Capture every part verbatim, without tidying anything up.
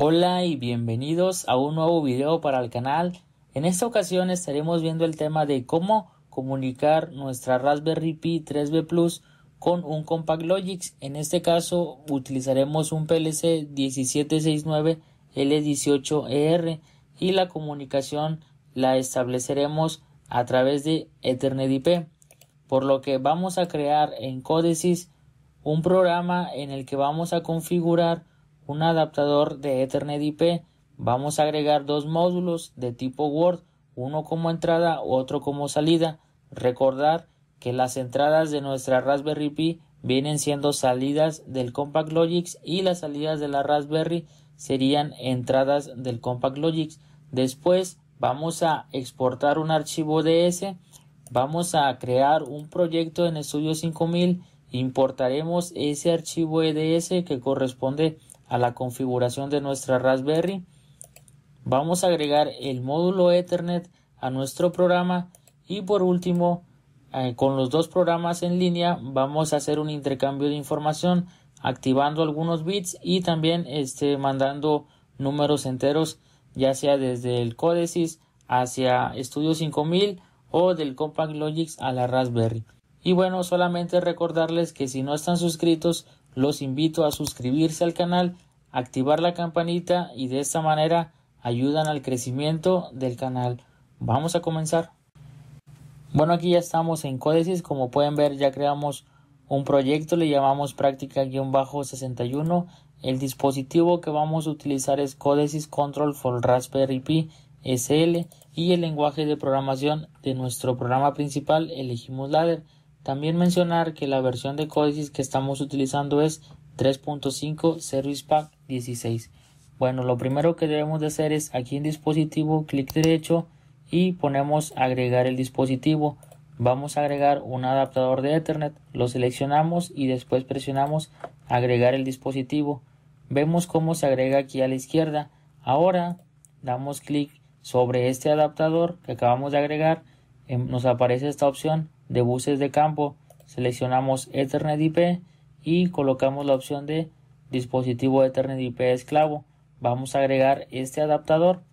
Hola y bienvenidos a un nuevo video para el canal. En esta ocasión estaremos viendo el tema de cómo comunicar nuestra Raspberry Pi tres B Plus con un Compact Logic. En este caso utilizaremos un P L C diecisiete sesenta y nueve L dieciocho E R y la comunicación la estableceremos a través de Ethernet I P, por lo que vamos a crear en Codesys un programa en el que vamos a configurar un adaptador de Ethernet I P. Vamos a agregar dos módulos de tipo Word, uno como entrada, otro como salida. Recordar que las entradas de nuestra Raspberry Pi vienen siendo salidas del Compact Logic y las salidas de la Raspberry serían entradas del Compact Logic. Después vamos a exportar un archivo D S, vamos a crear un proyecto en Studio cinco mil, importaremos ese archivo E D S que corresponde a la configuración de nuestra Raspberry. Vamos a agregar el módulo Ethernet a nuestro programa y por último, eh, con los dos programas en línea vamos a hacer un intercambio de información activando algunos bits y también este, mandando números enteros, ya sea desde el Codesys hacia Studio cinco mil o del Compact Logic a la Raspberry. Y bueno, solamente recordarles que si no están suscritos, los invito a suscribirse al canal, activar la campanita y de esta manera ayudan al crecimiento del canal. Vamos a comenzar. Bueno, aquí ya estamos en Codesys. Como pueden ver, ya creamos un proyecto, le llamamos práctica-sesenta y uno. El dispositivo que vamos a utilizar es Codesys Control for Raspberry Pi S L y el lenguaje de programación de nuestro programa principal elegimos Ladder. También mencionar que la versión de Codesys que estamos utilizando es tres punto cinco Service Pack dieciséis. Bueno, lo primero que debemos de hacer es aquí en dispositivo, clic derecho y ponemos agregar el dispositivo. Vamos a agregar un adaptador de Ethernet, lo seleccionamos y después presionamos agregar el dispositivo. Vemos cómo se agrega aquí a la izquierda. Ahora damos clic sobre este adaptador que acabamos de agregar. Nos aparece esta opción de buses de campo, seleccionamos Ethernet I P y colocamos la opción de dispositivo Ethernet I P esclavo. Vamos a agregar este adaptador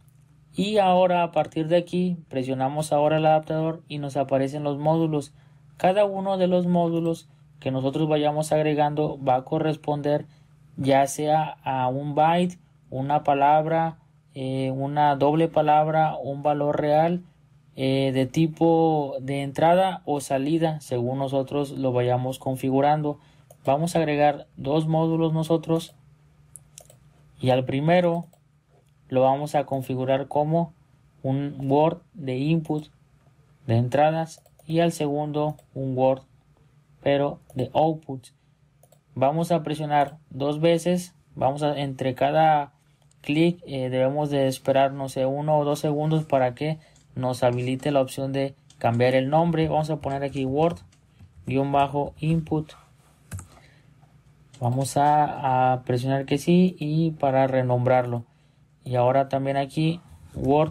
y ahora a partir de aquí presionamos ahora el adaptador y nos aparecen los módulos. Cada uno de los módulos que nosotros vayamos agregando va a corresponder ya sea a un byte, una palabra, eh, una doble palabra, un valor real Eh, de tipo de entrada o salida según nosotros lo vayamos configurando. Vamos a agregar dos módulos nosotros y al primero lo vamos a configurar como un Word de input de entradas y al segundo un Word pero de output. Vamos a presionar dos veces, vamos a entre cada clic eh, debemos de esperar no sé uno o dos segundos para que nos habilite la opción de cambiar el nombre. Vamos a poner aquí Word guión bajo input. Vamos a, a presionar que sí y para renombrarlo. Y ahora también aquí Word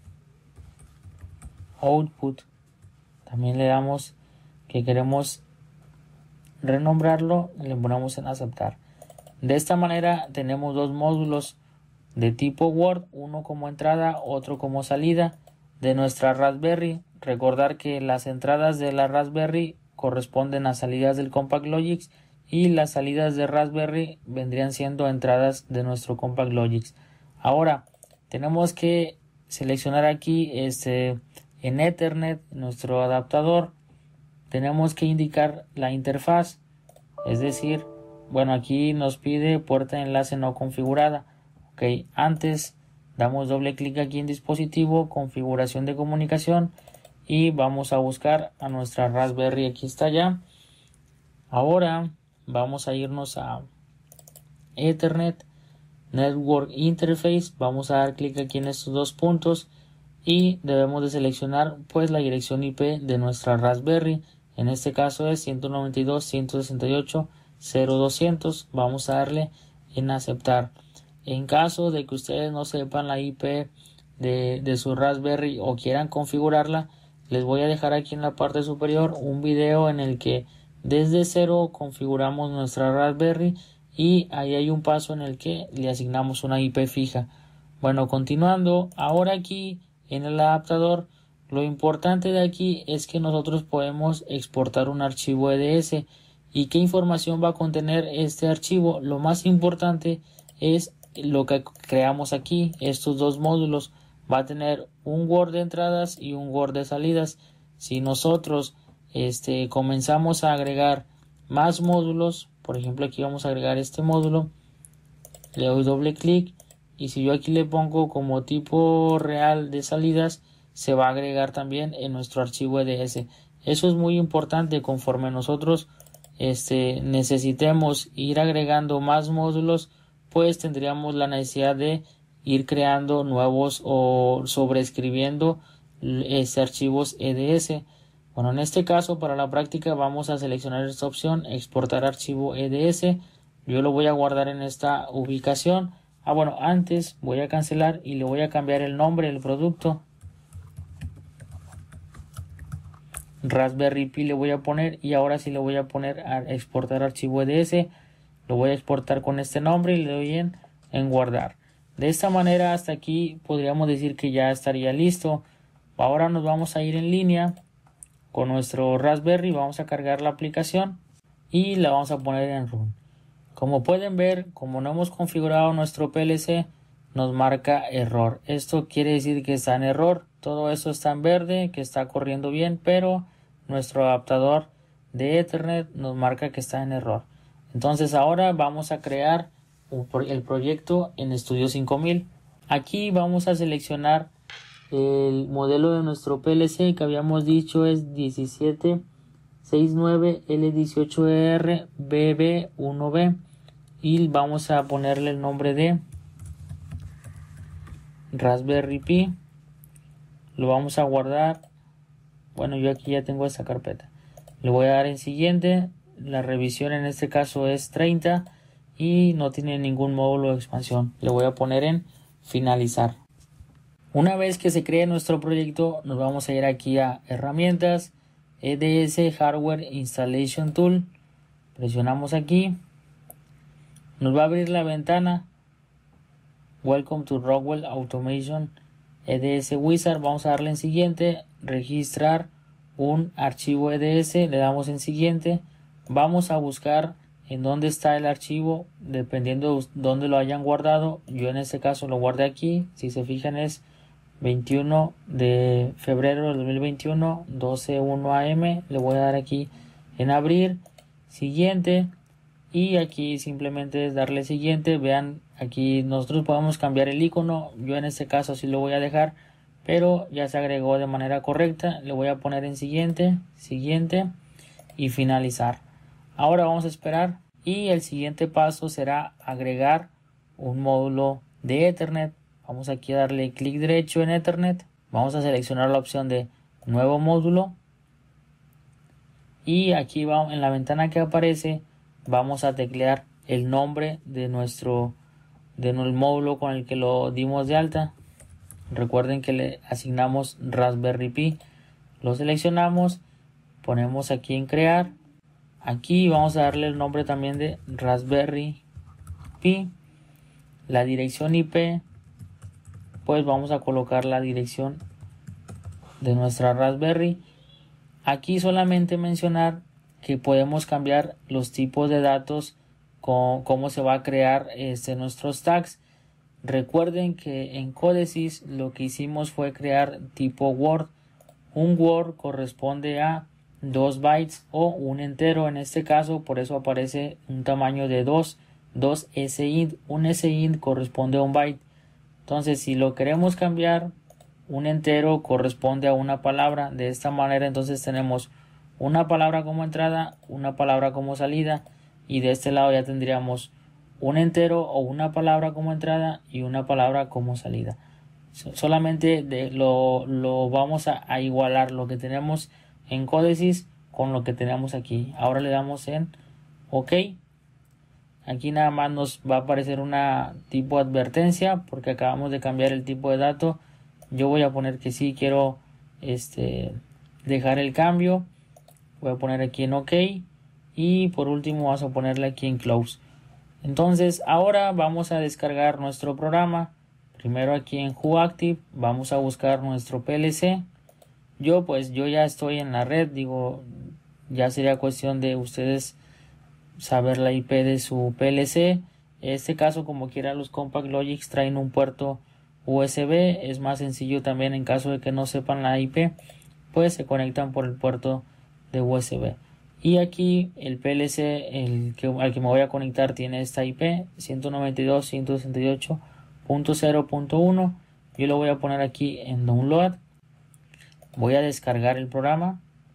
output. También le damos que queremos renombrarlo y le ponemos en aceptar. De esta manera tenemos dos módulos de tipo Word, uno como entrada, otro como salida de nuestra Raspberry. Recordar que las entradas de la Raspberry corresponden a salidas del Compact Logic y las salidas de Raspberry vendrían siendo entradas de nuestro Compact Logic. Ahora tenemos que seleccionar aquí este en Ethernet nuestro adaptador. Tenemos que indicar la interfaz, es decir, bueno, aquí nos pide puerta de enlace no configurada. Ok, antes damos doble clic aquí en dispositivo, configuración de comunicación y vamos a buscar a nuestra Raspberry. Aquí está ya. Ahora vamos a irnos a Ethernet, Network Interface. Vamos a dar clic aquí en estos dos puntos y debemos de seleccionar pues la dirección I P de nuestra Raspberry. En este caso es ciento noventa y dos punto ciento sesenta y ocho punto cero punto doscientos. Vamos a darle en aceptar. En caso de que ustedes no sepan la I P de, de su Raspberry o quieran configurarla, les voy a dejar aquí en la parte superior un video en el que desde cero configuramos nuestra Raspberry y ahí hay un paso en el que le asignamos una I P fija. Bueno, continuando, ahora aquí en el adaptador, lo importante de aquí es que nosotros podemos exportar un archivo E D S. ¿Y qué información va a contener este archivo? Lo más importante es lo que creamos aquí, estos dos módulos. Va a tener un Word de entradas y un Word de salidas. Si nosotros este, comenzamos a agregar más módulos, por ejemplo aquí vamos a agregar este módulo, le doy doble clic y si yo aquí le pongo como tipo real de salidas, se va a agregar también en nuestro archivo E D S. Eso es muy importante. Conforme nosotros este, necesitemos ir agregando más módulos, pues tendríamos la necesidad de ir creando nuevos o sobreescribiendo este, archivos E D S. Bueno, en este caso para la práctica vamos a seleccionar esta opción, exportar archivo E D S. Yo lo voy a guardar en esta ubicación. Ah, bueno, antes voy a cancelar y le voy a cambiar el nombre del producto. Raspberry Pi le voy a poner y ahora sí le voy a poner a exportar archivo E D S. Lo voy a exportar con este nombre y le doy en, en guardar. De esta manera hasta aquí podríamos decir que ya estaría listo. Ahora nos vamos a ir en línea con nuestro Raspberry, vamos a cargar la aplicación y la vamos a poner en run. Como pueden ver, como no hemos configurado nuestro P L C, nos marca error. Esto quiere decir que está en error. Todo esto está en verde, que está corriendo bien, pero nuestro adaptador de Ethernet nos marca que está en error. Entonces ahora vamos a crear el proyecto en Studio cinco mil. Aquí vamos a seleccionar el modelo de nuestro P L C que habíamos dicho es diecisiete sesenta y nueve L dieciocho E R B B uno B y vamos a ponerle el nombre de Raspberry Pi. Lo vamos a guardar. Bueno, yo aquí ya tengo esta carpeta. Le voy a dar en siguiente. La revisión en este caso es treinta y no tiene ningún módulo de expansión. Le voy a poner en finalizar. Una vez que se cree nuestro proyecto, nos vamos a ir aquí a herramientas, E D S Hardware Installation Tool. Presionamos aquí. Nos va a abrir la ventana Welcome to Rockwell Automation E D S Wizard. Vamos a darle en siguiente, registrar un archivo E D S, le damos en siguiente. Vamos a buscar en dónde está el archivo, dependiendo de dónde lo hayan guardado. Yo en este caso lo guardé aquí, si se fijan es veintiuno de febrero del dos mil veintiuno, doce uno A M. Le voy a dar aquí en abrir, siguiente, y aquí simplemente es darle siguiente. Vean, aquí nosotros podemos cambiar el icono, yo en este caso sí lo voy a dejar, pero ya se agregó de manera correcta. Le voy a poner en siguiente, siguiente y finalizar. Ahora vamos a esperar y el siguiente paso será agregar un módulo de Ethernet. Vamos aquí a darle clic derecho en Ethernet, vamos a seleccionar la opción de nuevo módulo y aquí vamos, en la ventana que aparece vamos a teclear el nombre de nuestro de nuestro módulo con el que lo dimos de alta. Recuerden que le asignamos Raspberry Pi. Lo seleccionamos, ponemos aquí en crear. Aquí vamos a darle el nombre también de Raspberry Pi. La dirección I P, pues vamos a colocar la dirección de nuestra Raspberry. Aquí solamente mencionar que podemos cambiar los tipos de datos, con cómo se va a crear este, nuestros tags. Recuerden que en Codesys lo que hicimos fue crear tipo Word. Un Word corresponde a dos bytes o un entero en este caso, por eso aparece un tamaño de dos, dos sint. Un sint corresponde a un byte. Entonces si lo queremos cambiar, un entero corresponde a una palabra. De esta manera entonces tenemos una palabra como entrada, una palabra como salida, y de este lado ya tendríamos un entero o una palabra como entrada y una palabra como salida. Solamente de lo, lo vamos a, a igualar lo que tenemos en Codesys con lo que tenemos aquí. Ahora le damos en OK. Aquí nada más nos va a aparecer una tipo advertencia porque acabamos de cambiar el tipo de dato. Yo voy a poner que sí quiero este, dejar el cambio. Voy a poner aquí en OK y por último vamos a ponerle aquí en Close. Entonces ahora vamos a descargar nuestro programa. Primero aquí en WhoActive vamos a buscar nuestro P L C. Yo pues yo ya estoy en la red, digo, ya sería cuestión de ustedes saber la I P de su P L C. En este caso, como quiera, los Compact Logics traen un puerto U S B. Es más sencillo también en caso de que no sepan la I P, pues se conectan por el puerto de U S B. Y aquí el P L C el que, al que me voy a conectar tiene esta I P ciento noventa y dos punto ciento sesenta y ocho punto cero punto uno. Yo lo voy a poner aquí en Download. Voy a descargar el programa.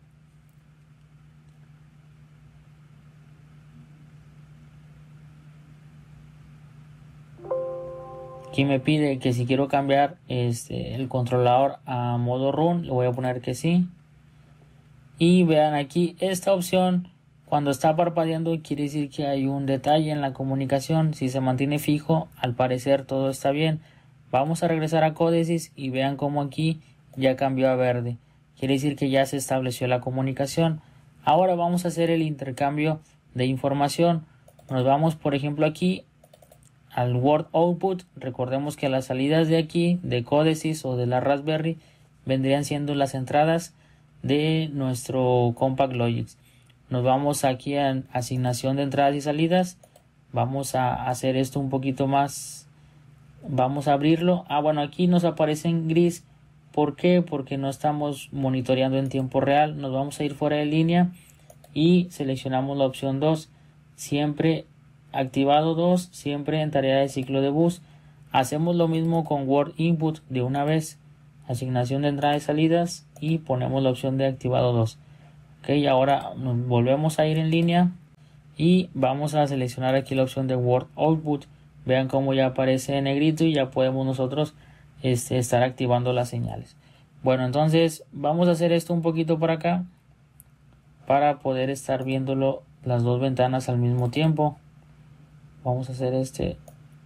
Aquí me pide que si quiero cambiar este, el controlador a modo run, le voy a poner que sí. Y vean aquí esta opción, cuando está parpadeando quiere decir que hay un detalle en la comunicación. Si se mantiene fijo, al parecer todo está bien. Vamos a regresar a Codesys y vean cómo aquí ya cambió a verde. Quiere decir que ya se estableció la comunicación. Ahora vamos a hacer el intercambio de información. Nos vamos, por ejemplo, aquí al Word Output. Recordemos que las salidas de aquí, de Codesys o de la Raspberry, vendrían siendo las entradas de nuestro Compact Logics. Nos vamos aquí a asignación de entradas y salidas. Vamos a hacer esto un poquito más. Vamos a abrirlo. Ah, bueno, aquí nos aparece en gris. ¿Por qué? Porque no estamos monitoreando en tiempo real. Nos vamos a ir fuera de línea y seleccionamos la opción dos. Siempre activado dos, siempre en tarea de ciclo de bus. Hacemos lo mismo con Word Input de una vez. Asignación de entradas y salidas y ponemos la opción de activado dos. Ok, ahora nos volvemos a ir en línea y vamos a seleccionar aquí la opción de Word Output. Vean cómo ya aparece en negrito y ya podemos nosotros este, estar activando las señales. Bueno, entonces vamos a hacer esto un poquito por acá para poder estar viéndolo las dos ventanas al mismo tiempo. Vamos a hacer este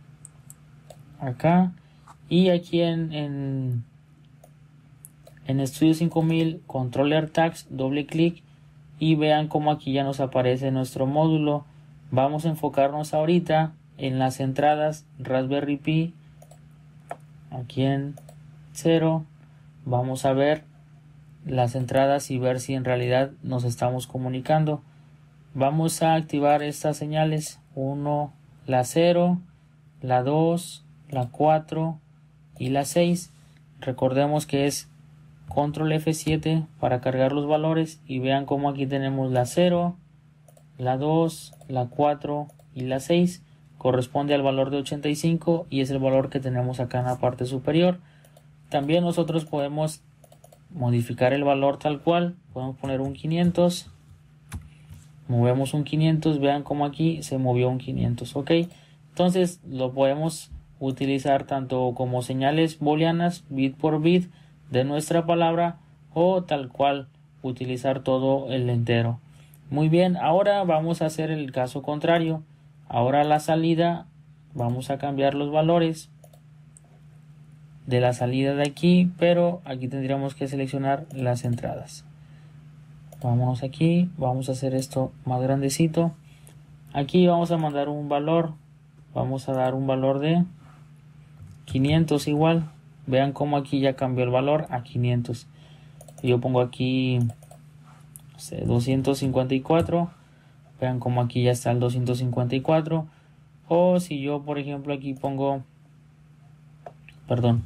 acá y aquí en, en, en Studio cinco mil Controller Tags, doble clic y vean cómo aquí ya nos aparece nuestro módulo. Vamos a enfocarnos ahorita en las entradas Raspberry Pi. Aquí en cero vamos a ver las entradas y ver si en realidad nos estamos comunicando. Vamos a activar estas señales: uno, la cero, la dos, la cuatro y la seis. Recordemos que es control F siete para cargar los valores y vean cómo aquí tenemos la cero, la dos, la cuatro y la seis. Corresponde al valor de ochenta y cinco y es el valor que tenemos acá en la parte superior. También nosotros podemos modificar el valor tal cual. Podemos poner un quinientos. Movemos un quinientos. Vean cómo aquí se movió un quinientos. Ok. Entonces lo podemos utilizar tanto como señales booleanas, bit por bit de nuestra palabra, o tal cual utilizar todo el entero. Muy bien. Ahora vamos a hacer el caso contrario. Ahora la salida, vamos a cambiar los valores de la salida de aquí, pero aquí tendríamos que seleccionar las entradas. Vámonos aquí, vamos a hacer esto más grandecito. Aquí vamos a mandar un valor, vamos a dar un valor de quinientos igual. Vean cómo aquí ya cambió el valor a quinientos. Yo pongo aquí no sé, doscientos cincuenta y cuatro. Vean cómo aquí ya está el doscientos cincuenta y cuatro. O si yo, por ejemplo, aquí pongo... Perdón.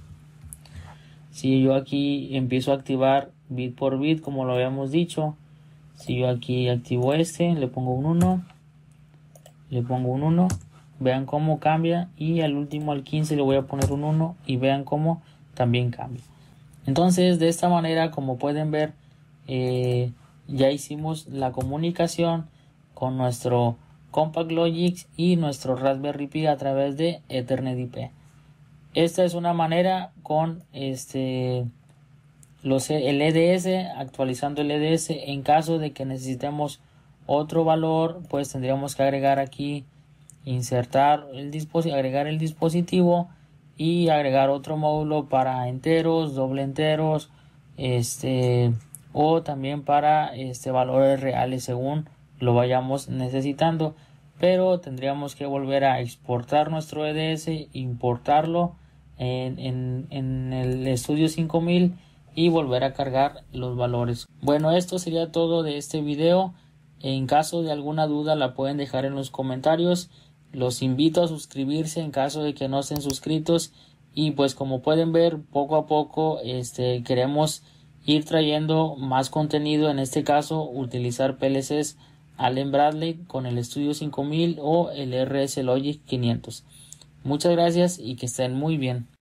Si yo aquí empiezo a activar bit por bit, como lo habíamos dicho. Si yo aquí activo este, le pongo un uno. Le pongo un uno. Vean cómo cambia. Y al último, al quince, le voy a poner un uno. Y vean cómo también cambia. Entonces, de esta manera, como pueden ver, eh, ya hicimos la comunicación con nuestro Compact Logics y nuestro Raspberry Pi a través de Ethernet I P. Esta es una manera con este los el E D S, actualizando el E D S. En caso de que necesitemos otro valor, pues tendríamos que agregar aquí, insertar el dispositivo, agregar el dispositivo y agregar otro módulo para enteros, doble enteros, este o también para este valores reales según lo vayamos necesitando. pero tendríamos que volver a exportar nuestro E D S, importarlo en, en, en el Studio cinco mil y volver a cargar los valores. Bueno, esto sería todo de este video. En caso de alguna duda la pueden dejar en los comentarios. Los invito a suscribirse en caso de que no estén suscritos. Y pues como pueden ver, poco a poco este, queremos ir trayendo más contenido. En este caso, utilizar P L Cs Allen Bradley con el Studio cinco mil o el R S Logic quinientos. Muchas gracias y que estén muy bien.